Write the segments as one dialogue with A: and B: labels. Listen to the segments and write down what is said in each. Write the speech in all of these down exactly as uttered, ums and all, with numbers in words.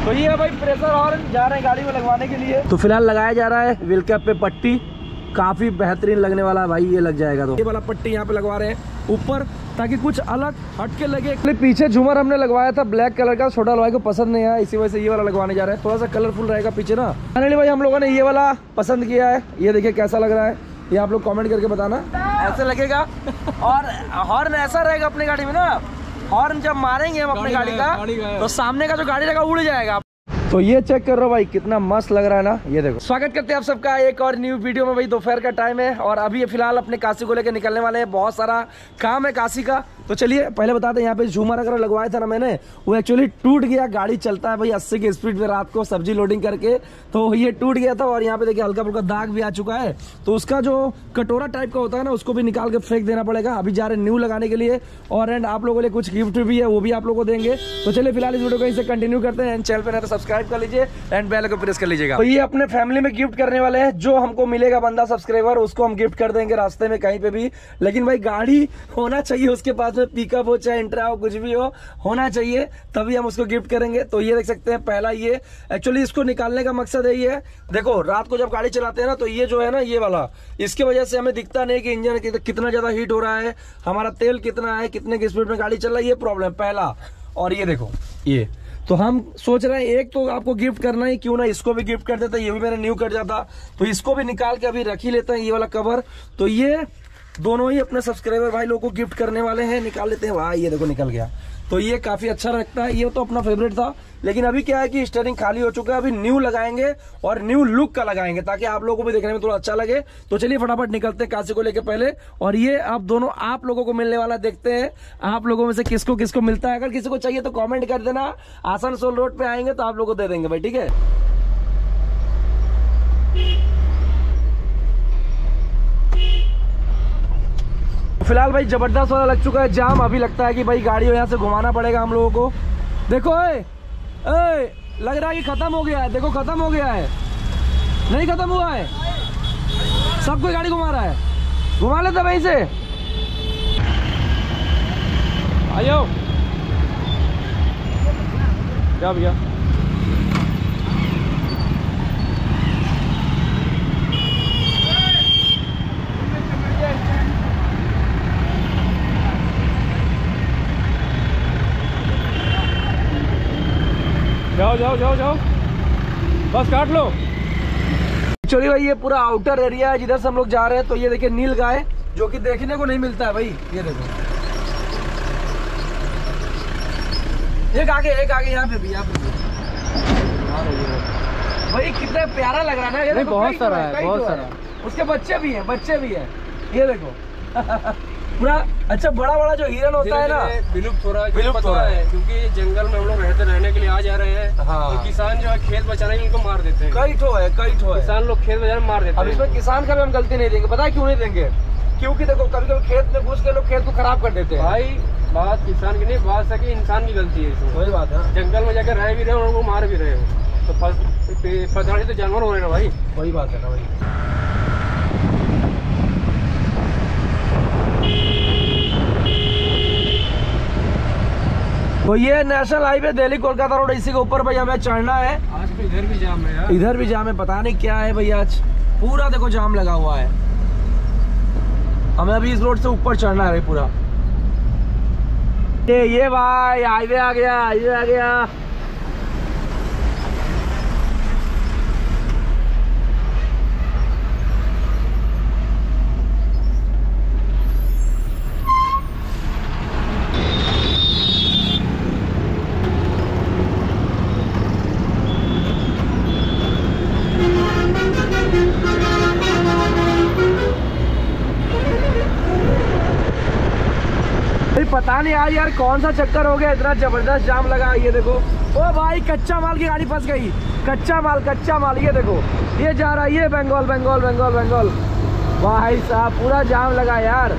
A: तो ये भाई प्रेशर हॉर्न जा रहे हैं गाड़ी में लगवाने के लिए। तो फिलहाल लगाया जा रहा है व्हील कैप पे पट्टी, काफी बेहतरीन लगने वाला है भाई, ये लग जाएगा। तो ये वाला पट्टी यहाँ पे लगवा रहे हैं ऊपर, ताकि कुछ अलग हटके लगे। पीछे झूमर हमने लगवाया था ब्लैक कलर का, छोटा भाई को पसंद नहीं आया, इसी वजह से ये वाला लगवाने जा रहे हैं। थोड़ा सा कलरफुल रहेगा पीछे ना। फाइनली भाई हम लोगों ने ये वाला पसंद किया है, ये देखिए कैसा लग रहा है, ये आप लोग कमेंट करके बताना। ऐसे लगेगा और हॉर्न ऐसा रहेगा अपनी गाड़ी में ना, हॉर्न जब मारेंगे हम अपनी गाड़ी का तो सामने का जो गाड़ी रहेगा उड़ जाएगा। तो ये चेक कर रहे हो भाई, कितना मस्त लग रहा है ना, ये देखो। स्वागत करते हैं आप सबका एक और न्यू वीडियो में। भाई दोपहर का टाइम है और अभी फिलहाल अपने काशी को लेकर निकलने वाले हैं, बहुत सारा काम है काशी का। तो चलिए पहले बताते हैं, यहाँ पे झूमर अगर लगवाया था ना मैंने, वो एक्चुअली टूट गया। गाड़ी चलता है भाई अस्सी की स्पीड पे रात को सब्जी लोडिंग करके, तो ये टूट गया था। और यहाँ पे देखिए हल्का फुल्का दाग भी आ चुका है, तो उसका जो कटोरा टाइप का होता है ना, उसको भी निकाल के फेंक देना पड़ेगा। अभी जा रहे न्यू लगाने के लिए, और एंड आप लोगों के लिए कुछ गिफ्ट भी है, वो भी आप लोगों को देंगे। तो चलिए फिलहाल इस वीडियो को इसे कंटिन्यू करते हैं। चैनल पे ना तो सब्सक्राइब कर लीजिए एंड बेल को प्रेस कर लीजिएगा। तो ये अपने फैमिली में गिफ्ट करने वाले हैं, जो हमको मिलेगा बंदा सब्सक्राइबर, उसको हम गिफ्ट कर देंगे रास्ते में कहीं पे भी। लेकिन भाई गाड़ी होना चाहिए उसके पास में, पिकअप हो चाहे इंट्रा हो, कुछ भी हो होना चाहिए, तभी हम उसको गिफ्ट करेंगे। तो ये देख सकते हैं पहला, ये एक्चुअली इसको निकालने का मकसद है ये देखो, रात को जब गाड़ी चलाते हैं ना, तो ये जो है ना ये वाला, इसकी वजह से हमें दिखता नहीं कि इंजन कितना ज्यादा हीट हो रहा है, हमारा तेल कितना है, कितने की स्पीड में गाड़ी चल रहा है, ये प्रॉब्लम पहला। और ये देखो ये, तो हम सोच रहे हैं एक तो आपको गिफ्ट करना ही, क्यों ना इसको भी गिफ्ट कर देते, ये भी मैंने न्यू कर जाता, तो इसको भी निकाल के अभी रख ही लेते हैं ये वाला कवर। तो ये दोनों ही अपने सब्सक्राइबर भाई लोगों को गिफ्ट करने वाले हैं, निकाल लेते हैं। वाह ये देखो निकल गया, तो ये काफी अच्छा लगता है, ये तो अपना फेवरेट था। लेकिन अभी क्या है कि स्टीयरिंग खाली हो चुका है, अभी न्यू लगाएंगे और न्यू लुक का लगाएंगे, ताकि आप लोगों को भी देखने में थोड़ा अच्छा लगे। तो चलिए फटाफट निकलते हैं काशी को लेके पहले। और ये आप दोनों आप लोगों को मिलने वाला, देखते हैं आप लोगों में से किसको किसको मिलता है। अगर किसी को चाहिए तो कॉमेंट कर देना, आसनसोल रोड पे आएंगे तो आप लोगों को दे देंगे भाई, ठीक है। फिलहाल भाई जबरदस्त वाला लग चुका है जाम, अभी लगता है कि भाई गाड़ी यहाँ से घुमाना पड़ेगा हम लोगों को। देखो ए, ए, लग रहा है कि खत्म हो गया है, देखो खत्म हो गया है, नहीं खत्म हुआ है, सब कोई गाड़ी घुमा रहा है, घुमा लेते भाई से। आयो क्या भैया, जाओ जाओ जाओ जाओ, बस काट लो। एक्चुअली भाई ये पूरा आउटर एरिया है जिधर से हम लोग जा रहे हैं। तो ये देखिए नील गाय, जो कि देखने को नहीं मिलता है भाई, ये देखो एक आगे एक आगे, यहाँ पे भी यहाँ पे भी भाई कितना प्यारा लग रहा है ना, ये देखो बहुत सारा है, बहुत सारा। उसके बच्चे भी हैं, बच्चे भी हैं, ये देखो पूरा। अच्छा बड़ा बड़ा जो हिरन होता है ना,
B: विलुप्त हो रहा है, विलुप्त हो रहा है, क्योंकि जंगल में हम लोग रहते रहने के लिए आ जा रहे हैं। हाँ। तो किसान जो है खेत बचाने के लिए उनको मार देते हैं,
A: कई ठो है कई ठो है
B: किसान लोग खेत बचाने मार देते हैं।
A: अब इसमें किसान का भी हम गलती नहीं देंगे, पता है क्यों नहीं देंगे, क्योंकि देखो कभी कभी खेत में घुस के लोग खेत को खराब कर देते हैं।
B: भाई बात किसान की नहीं, बात है कि इंसान की गलती है इसमें।
A: वही बात है,
B: जंगल में जाकर रह भी रहे हो और उनको मार भी रहे हो, तो फसल तो जानवर हो रहे हैं ना भाई।
A: वही बात है ना भाई। तो ये national highway Delhi Kolkata road, इसी के ऊपर भाई हमें चढ़ना है।
B: आज तो इधर भी जाम है यार,
A: इधर भी जाम है, पता नहीं क्या है भाई, आज पूरा देखो जाम लगा हुआ है। हमें अभी इस रोड से ऊपर चढ़ना है भाई पूरा। ये ये भाई हाईवे आ गया, हाईवे आ गया। पता नहीं आज यार कौन सा चक्कर हो गया, इतना जबरदस्त जाम लगा। ये देखो ओ भाई कच्चा माल की गाड़ी फंस गई, कच्चा माल कच्चा माल, ये देखो ये जा रहा है, ये बंगाल बंगाल बंगाल बंगाल। भाई साहब पूरा जाम लगा यार।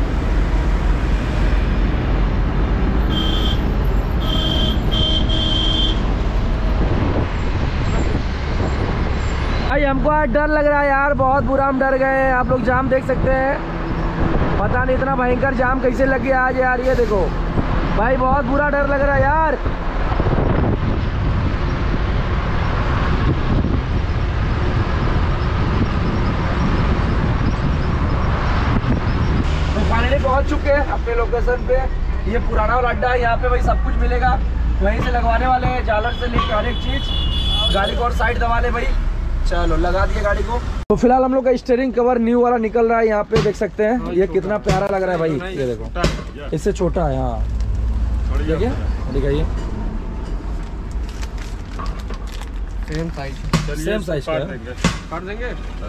A: भाई हमको आज डर लग रहा है यार, बहुत बुरा हम डर गए हैं। आप लोग जाम देख सकते हैं, पता नहीं इतना भयंकर जाम कैसे लग गया आज यार। ये देखो भाई बहुत बुरा डर लग रहा है यार। अपने लोकेशन पे। ये पुराना वाला अड्डा है, यहाँ पे भाई सब कुछ मिलेगा, वहीं से लगवाने वाले हैं, जालर से लेकर हर एक चीज। गाड़ी को और साइड दबा ले भाई, चलो लगा दिए गाड़ी को। तो फिलहाल हम लोग का स्टीयरिंग कवर न्यू वाला निकल रहा है, यहाँ पे देख सकते हैं। ये कितना प्यारा लग रहा है भाई, ये देखो इससे छोटा है। हाँ देखिए, दिखाइए
B: सेम साइज,
A: सेम साइज का
B: काट देंगे।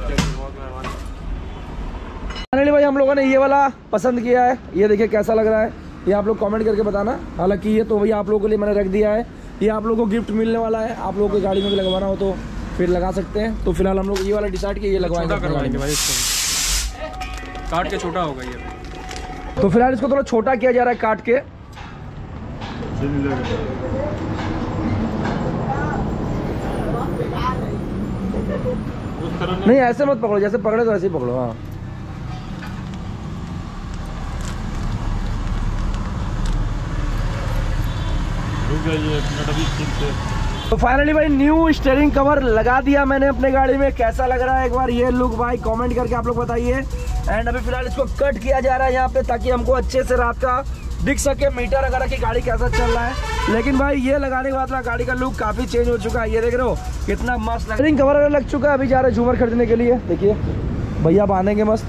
A: फाइनली भाई हम लोगों ने ये वाला पसंद किया है, ये देखिए कैसा लग रहा है, ये आप लोग कमेंट करके बताना। हालांकि ये तो भैया आप लोगों के लिए मैंने रख दिया है, ये आप लोगों को गिफ्ट मिलने वाला है। आप लोगों की गाड़ी में भी लगवाना हो तो फिर लगा सकते हैं। तो फिलहाल हम लोग ये वाला डिसाइड किया, ये लगवाएंगे
B: करवाएंगे भाई इसको, काट के छोटा होगा ये।
A: तो फिलहाल इसको थोड़ा छोटा किया जा रहा है काट के। नहीं ऐसे मत पकड़ो, जैसे पकड़े तो ऐसे ही पकड़ो। हाँ तो फाइनली भाई न्यू स्टीयरिंग कवर लगा दिया मैंने अपने गाड़ी में। कैसा लग रहा है एक बार ये लुक भाई कमेंट करके आप लोग बताइए। एंड अभी फिलहाल इसको कट किया जा रहा है यहाँ पे, ताकि हमको अच्छे से रात का दिख सके मीटर वगैरह की गाड़ी कैसा चल रहा है। लेकिन भाई ये लगाने के बाद ना गाड़ी का लुक काफी चेंज हो चुका है, ये देख रहे हो कितना मस्त स्टीयरिंग कवर वगैरह लग चुका है। अभी जा रहे हैं झूमर खरीदने के लिए, देखिए भैया बांधेंगे मस्त।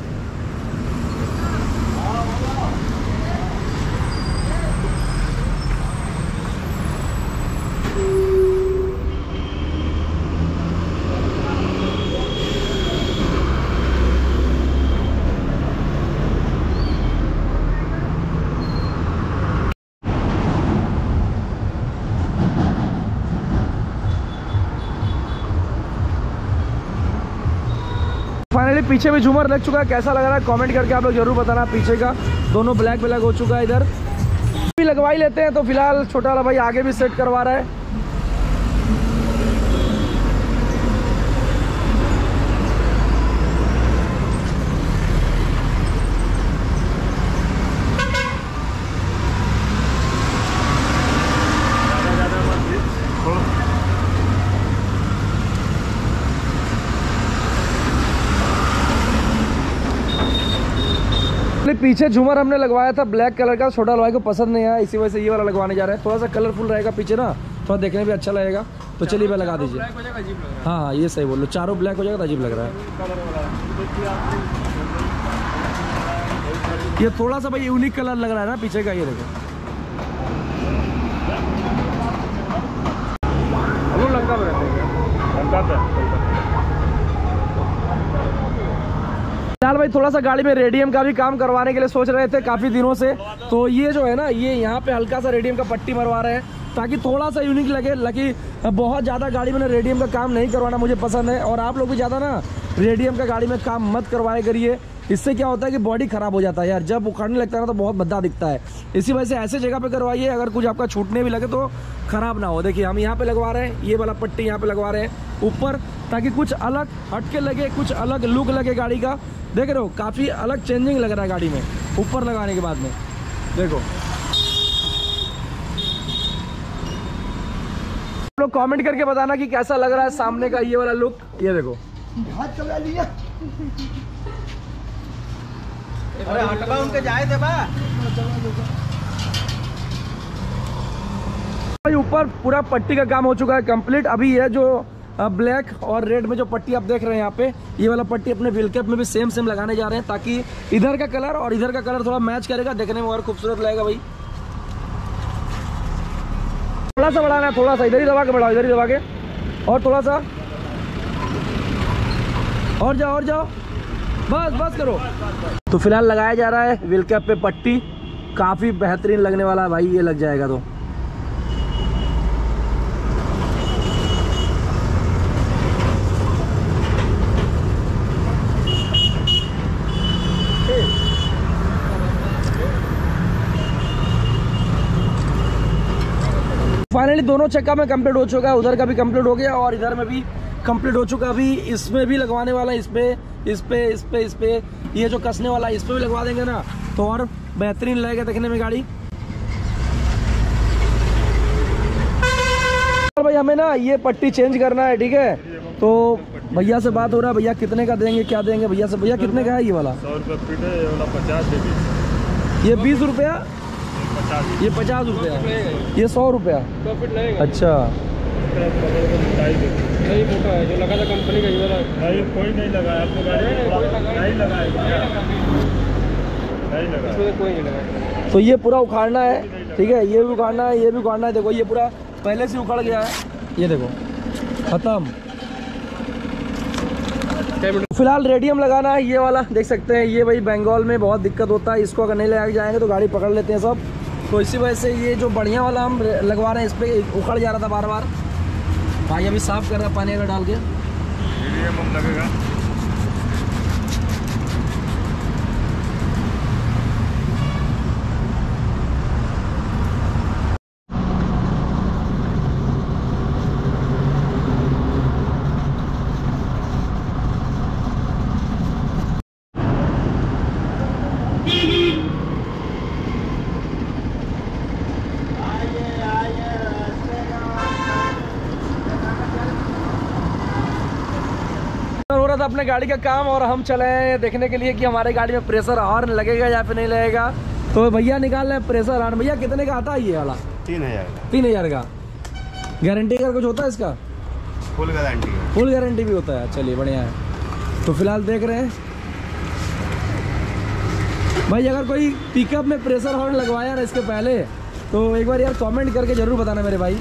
A: फाइनली पीछे भी झूमर लग चुका है, कैसा लग रहा है कमेंट करके आप लोग जरूर बताना। पीछे का दोनों ब्लैक ब्लैक हो चुका है, इधर भी लगवा ही लेते हैं। तो फिलहाल छोटा वाला भाई आगे भी सेट करवा रहा है। पीछे झूमर हमने लगवाया था ब्लैक कलर का, छोटा भाई को पसंद नहीं आया, इसी वजह से ये वाला लगवाने जा रहे हैं। थोड़ा सा कलरफुल रहेगा पीछे ना, थोड़ा देखने में भी अच्छा लगेगा। तो चलिए मैं लगा दीजिए। हाँ हाँ ये सही बोलो, चारों ब्लैक हो जाएगा तो अजीब लग रहा है। ये थोड़ा सा भाई यूनिक कलर लग रहा है ना पीछे का, ये देखो। लंका में फिलहाल भाई थोड़ा सा गाड़ी में रेडियम का भी काम करवाने के लिए सोच रहे थे काफ़ी दिनों से। तो ये जो है ना, ये यहाँ पे हल्का सा रेडियम का पट्टी मरवा रहे हैं, ताकि थोड़ा सा यूनिक लगे। लगी बहुत ज़्यादा गाड़ी में रेडियम का काम नहीं करवाना मुझे पसंद है, और आप लोग भी ज़्यादा ना रेडियम का गाड़ी में काम मत करवाए करिए। इससे क्या होता है कि बॉडी खराब हो जाता है यार, जब उखड़ने लगता है ना तो बहुत भद्दा दिखता है। इसी वजह से ऐसे जगह पे करवाइए, अगर कुछ आपका छूटने भी लगे तो खराब ना हो। देखिए हम यहाँ पे लगवा रहे हैं, ये वाला पट्टी यहाँ पे लगवा रहे हैं ऊपर, ताकि कुछ अलग हटके लगे, कुछ अलग लुक लगे गाड़ी का। देख रहे हो काफ़ी अलग चेंजिंग लग रहा है गाड़ी में ऊपर लगाने के बाद में। देखो लोग कमेंट करके बताना कि कैसा लग रहा है सामने का ये वाला लुक। ये देखो
B: अरे हटवा उनके जाए थे बा।
A: ऊपर पूरा पट्टी का काम हो चुका है कंप्लीट। अभी ये जो ब्लैक और रेड में जो पट्टी आप देख रहे हैं यहाँ पे, ये वाला पट्टी अपने व्हील कैप में भी सेम सेम लगाने जा रहे हैं, ताकि इधर का कलर और इधर का कलर थोड़ा मैच करेगा, देखने में और खूबसूरत लगेगा भाई। थोड़ा सा बढ़ाना है, थोड़ा सा इधर ही दबा के बढ़ाओ, इधर ही दबा के, और थोड़ा सा और जाओ और जाओ, बस बस करो। तो फिलहाल लगाया जा रहा है व्हील कैप पे पट्टी, काफ़ी बेहतरीन लगने वाला है भाई, ये लग जाएगा तो। फाइनली दोनों चक्का में कंप्लीट हो चुका है, उधर का भी कंप्लीट हो गया और इधर में भी कंप्लीट हो चुका है। अभी इसमें भी लगवाने वाला है, इस पे इस पे इस पे इस पे ये जो कसने वाला है इस पे भी लगवा देंगे ना, तो और बेहतरीन लगेगा देखने में गाड़ी। भाई हमें ना ये पट्टी चेंज करना है, ठीक है। तो भैया से बात हो रहा है, भैया कितने का देंगे क्या देंगे, भैया से। भैया कितने का है ये वाला?
C: सौ रुपये फीट है, ये वाला पचास दे दीजिए।
A: ये बीस रुपया, ये पचास रुपया, ये सौ रुपया
B: प्रॉफिट लगेगा।
A: अच्छा
B: नहीं मोटा है जो लगा था कंपनी का, ये वाला
C: कोई नहीं लगाया आपको गाड़ी में, नहीं लगाएगा, नहीं लगा,
B: इसमें कोई नहीं लगा।
A: तो ये पूरा उखाड़ना है, ठीक है, ये भी उखाड़ना है, ये भी उखाड़ना है। देखो ये पूरा पहले से उखड़ गया है, ये देखो खत्म। फिलहाल रेडियम लगाना है, ये वाला देख सकते हैं। ये भाई बंगाल में बहुत दिक्कत होता है, इसको अगर नहीं लगा के जाएंगे तो गाड़ी पकड़ लेते हैं सब। तो इसी वजह से ये जो बढ़िया वाला हम लगवा रहे हैं, इस पर उखड़ जा रहा था बार बार। भाई अभी साफ कर रहा है पानी अगर डाल के,
C: रेडियम लगेगा।
A: हो रहा था अपने गाड़ी का काम और हम चले हैं देखने के लिए कि हमारे गाड़ी में प्रेशर हॉर्न लगेगा या फिर नहीं लगेगा। तो भैया निकाल रहे हैं प्रेशर हॉर्न। भैया कितने का आता है ये वाला?
C: तीन हजार का।
A: तीन हजार का। गारंटी का कुछ होता है इसका?
C: फुल गारंटी है।
A: फुल गारंटी भी होता है, चलिए बढ़िया है। तो फिलहाल देख रहे हैं भाई, अगर कोई पिकअप में प्रेशर हॉर्न लगवाया ना इसके पहले तो एक बार यार कमेंट करके जरूर बताना मेरे भाई।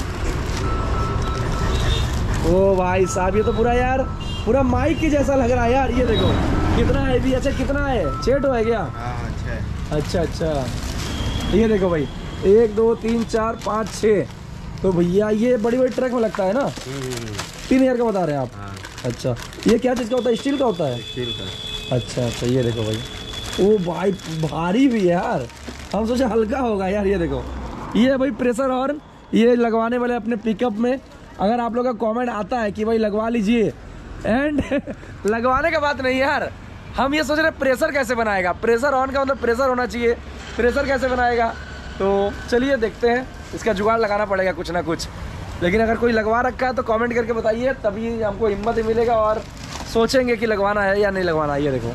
A: ओ भाई साहब, ये तो पूरा यार पूरा माइक के जैसा लग रहा है यार। ये देखो कितना है भी। अच्छा कितना है? छः टो है क्या?
C: अच्छा
A: अच्छा अच्छा, ये देखो भाई, एक दो तीन चार पाँच छः। तो भैया ये बड़ी बड़ी ट्रक में लगता है ना? तीन हजार का बता रहे हैं आप?
C: हाँ।
A: अच्छा, ये क्या चीज़ का होता है? स्टील का होता है?
C: स्टील का।
A: अच्छा अच्छा, ये देखो भाई, ओ भाई भारी भी है यार, हम सोचे हल्का होगा यार। ये देखो, ये भाई प्रेशर हॉर्न ये लगवाने वाले अपने पिकअप में। अगर आप लोग का कमेंट आता है कि भाई लगवा लीजिए, एंड लगवाने का बात नहीं यार, हम ये सोच रहे प्रेशर कैसे बनाएगा। प्रेशर हॉर्न का मतलब प्रेशर होना चाहिए, प्रेशर कैसे बनाएगा? तो चलिए देखते हैं, इसका जुगाड़ लगाना पड़ेगा कुछ ना कुछ। लेकिन अगर कोई लगवा रखा है तो कमेंट करके बताइए, तभी हमको हिम्मत ही मिलेगा और सोचेंगे कि लगवाना है या नहीं लगवाना है। ये देखो,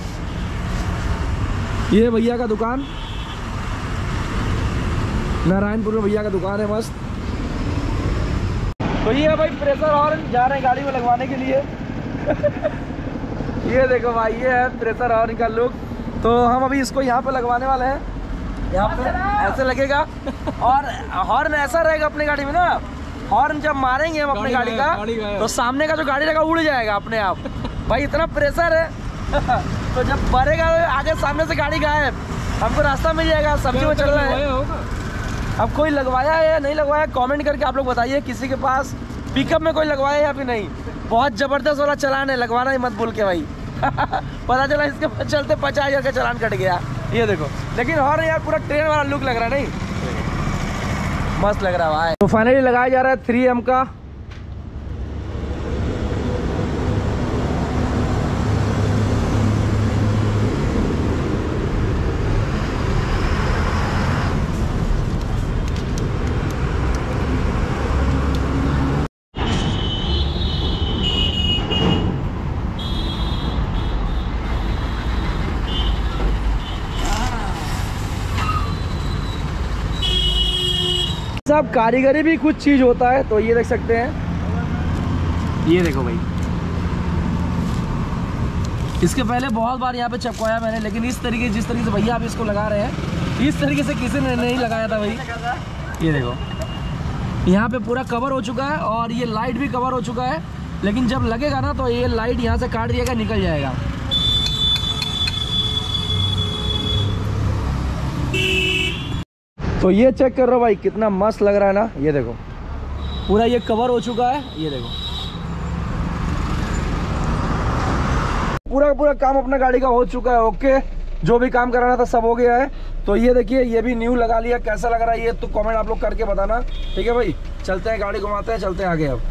A: ये भैया का दुकान, नारायणपुर में भैया का दुकान है मस्त। तो ये भाई प्रेशर हॉर्न जा रहे हैं गाड़ी में लगवाने के लिए। ये देखो भाई, ये है प्रेशर हॉर्न का लुक। तो हम अभी इसको यहाँ पे लगवाने वाले हैं। यहाँ पे ऐसे लगेगा और हॉर्न ऐसा रहेगा अपनी गाड़ी में ना, हॉर्न जब मारेंगे हम अपनी गाड़ी का तो सामने का जो गाड़ी रहेगा उड़ जाएगा अपने आप। भाई इतना प्रेशर है। तो जब बढ़ेगा आगे सामने से गाड़ी गायब, हमको रास्ता मिल जाएगा। सब्जी में चल रहा है। अब कोई लगवाया है या नहीं लगवाया कमेंट करके आप लोग बताइए। किसी के पास पिकअप में कोई लगवाया है या फिर नहीं? बहुत जबरदस्त वाला चलान है, लगवाना ही मत भूल के भाई। पता चला इसके चलते पचास हजार का चलान कट गया। ये देखो, लेकिन हॉर्न यार पूरा ट्रेन वाला लुक लग रहा है, नहीं? मस्त लग रहा है भाई। तो फाइनली लगाया जा रहा है थ्री एम का। सब कारीगरी भी कुछ चीज होता है। तो ये देख सकते हैं, ये देखो भाई, इसके पहले बहुत बार यहाँ पे चपकाया मैंने, लेकिन इस तरीके जिस तरीके से भैया आप इसको लगा रहे हैं, इस तरीके से किसी ने नहीं लगाया था भाई। ये देखो, यहाँ पे पूरा कवर हो चुका है और ये लाइट भी कवर हो चुका है। लेकिन जब लगेगा ना तो ये लाइट यहाँ से काट दिएगा, निकल जाएगा। तो ये चेक कर रहा भाई, कितना मस्त लग रहा है ना। ये देखो, पूरा ये कवर हो चुका है। ये देखो, पूरा पूरा काम अपना गाड़ी का हो चुका है। ओके, जो भी काम कराना था सब हो गया है। तो ये देखिए, ये भी न्यू लगा लिया। कैसा लग रहा है ये तो कमेंट आप लोग करके बताना, ठीक है भाई। चलते हैं, गाड़ी घुमाते हैं, चलते हैं आगे। अब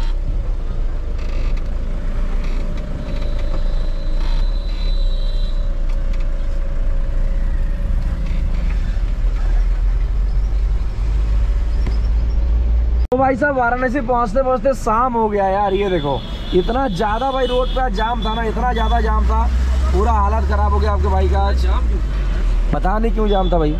A: तो भाई साहब वाराणसी पहुंचते पहुंचते शाम हो गया यार। ये देखो, इतना ज्यादा भाई रोड पे जाम था ना, इतना ज्यादा जाम था, पूरा हालत खराब हो गया आपके भाई का। पता नहीं क्यों जाम था भाई।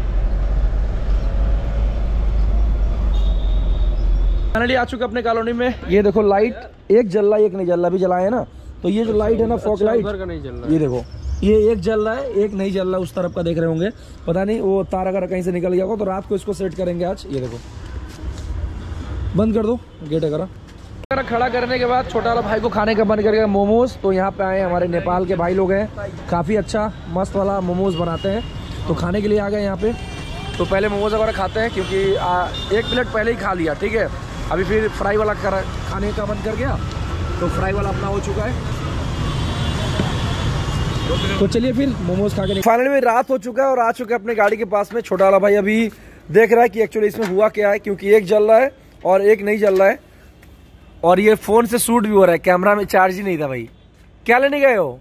A: फाइनली आ चुके अपने कॉलोनी में। ये देखो लाइट एक जल रहा है, एक नहीं जल रहा। अभी जलाए ना तो ये जो लाइट है ना फॉग लाइट, ये देखो ये एक जल रहा है, एक नहीं जल रहा। उस तरफ का देख रहे होंगे, पता नहीं वो तार अगर कहीं से निकल गया होगा तो रात को इसको सेट करेंगे आज। ये देखो बंद कर दो गेट अगर खड़ा करने के बाद छोटा वाला भाई को खाने का मन कर गया मोमोज। तो यहाँ पे आए हमारे नेपाल के भाई लोग हैं, काफ़ी अच्छा मस्त वाला मोमोज बनाते हैं, तो खाने के लिए आ गए यहाँ पे। तो पहले मोमोज वगैरह खाते हैं क्योंकि आ, एक प्लेट पहले ही खा लिया, ठीक है। अभी फिर फ्राई वाला कर खाने का मन कर गया तो फ्राई वाला अपना हो चुका है। तो चलिए फिर मोमोज खा के। फाइनली में रात हो चुका है और आ चुका है अपने गाड़ी के पास में। छोटा वाला भाई अभी देख रहा है कि एक्चुअली इसमें हुआ क्या है, क्योंकि एक जल रहा है और एक नहीं जल रहा है। और ये फोन से शूट भी हो रहा है, कैमरा में चार्ज ही नहीं था भाई। क्या लेने गए हो?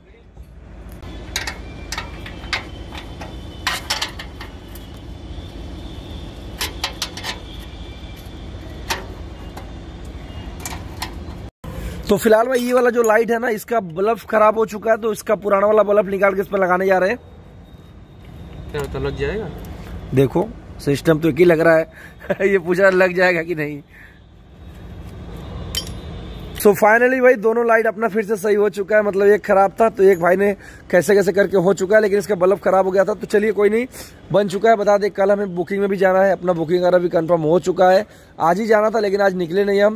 A: तो फिलहाल भाई ये वाला जो लाइट है ना, इसका बल्ब खराब हो चुका है, तो इसका पुराना वाला बल्ब निकाल के इस पर लगाने जा रहे हैं।
B: क्या तो लग जाएगा?
A: देखो सिस्टम तो एक ही लग रहा है ये पूछा लग जाएगा कि नहीं। सो so फाइनली भाई दोनों लाइट अपना फिर से सही हो चुका है। मतलब एक खराब था तो एक भाई ने कैसे कैसे करके हो चुका है, लेकिन इसका बल्ब खराब हो गया था। तो चलिए कोई नहीं, बन चुका है। बता दें कल हमें बुकिंग में भी जाना है, अपना बुकिंग वगैरह भी कंफर्म हो चुका है। आज ही जाना था लेकिन आज निकले नहीं हम।